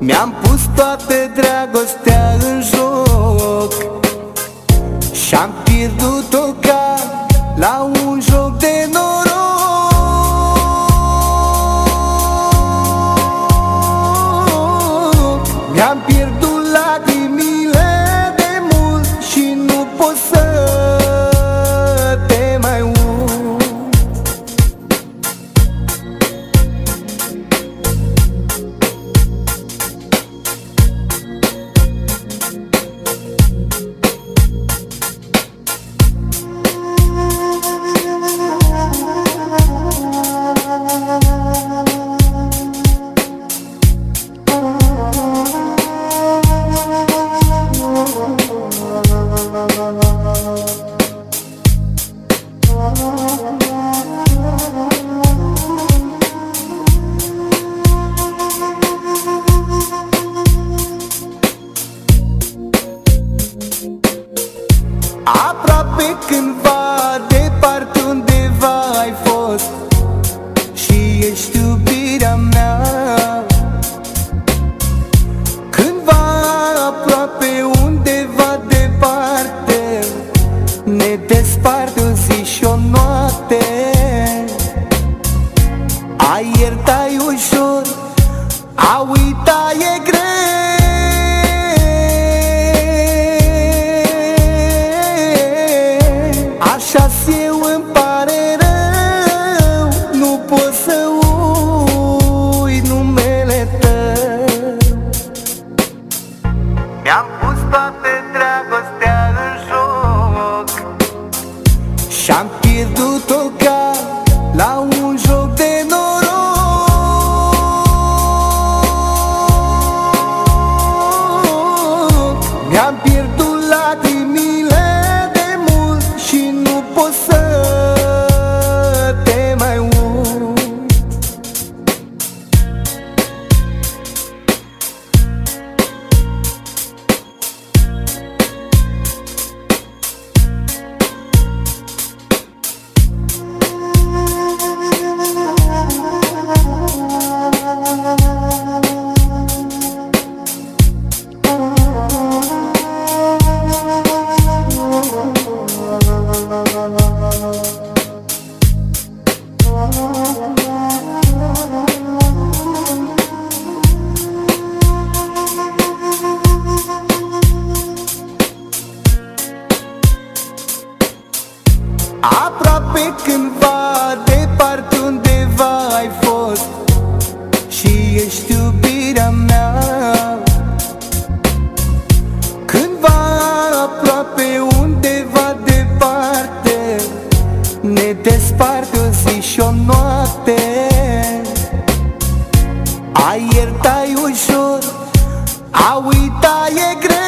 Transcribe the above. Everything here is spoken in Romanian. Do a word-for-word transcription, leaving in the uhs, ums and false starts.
Mi-am pus toată dragostea în joc și-am pierdut-o ca la un joc de noroc. Mi-am pierdut lacrimile de mult și nu pot să te mai uit. Aproape cândva, departe undeva ai fost și ești iubirea mea. Cândva, aproape undeva departe, ne desparte o zi și o noapte. A ierta e ușor, a uita e greu. Așa-s eu, îmi pare rău, nu pot să uit numele tău. Mi-am pus toată dragostea în joc și-am pierdut-o ca la un joc de noroc. Mi-am pierdut lacrimile de mult și nu pot să te mai uit. Aproape cândva, departe undeva ai fost și ești iubirea mea. Cândva, aproape undeva departe, ne desparte o zi și o noapte. A ierta e ușor, a uita e greu.